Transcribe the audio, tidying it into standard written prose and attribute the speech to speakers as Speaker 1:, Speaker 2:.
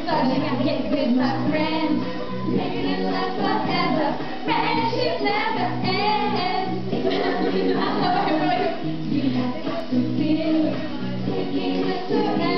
Speaker 1: fudging and get with my friends. Making it last forever. Friendship never ends. You have to feel taking it forever.